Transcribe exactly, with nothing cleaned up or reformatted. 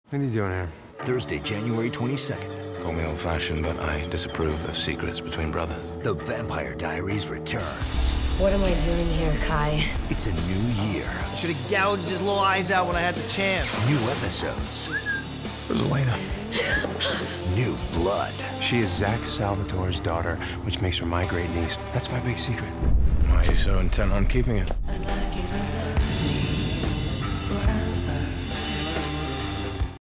What are you doing here? Thursday, January twenty-second. Call me old-fashioned, but I disapprove of secrets between brothers. The Vampire Diaries returns. What am I doing here, Kai? It's a new year. I should have gouged his little eyes out when I had the chance. New episodes. Where's Elena? New blood. She is Zach Salvatore's daughter, which makes her my great niece. That's my big secret. Why are you so intent on keeping it?